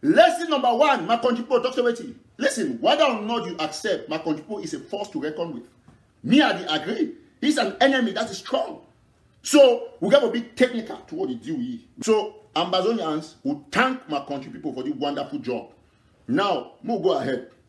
Lesson number one, my country people talk about it. Listen, whether or not you accept, my country people is a force to reckon with. Me, I agree. He's an enemy that is strong. So, we got to be technical to what he do here. So, Ambazonians will thank my country people for the wonderful job. Now, we'll go ahead.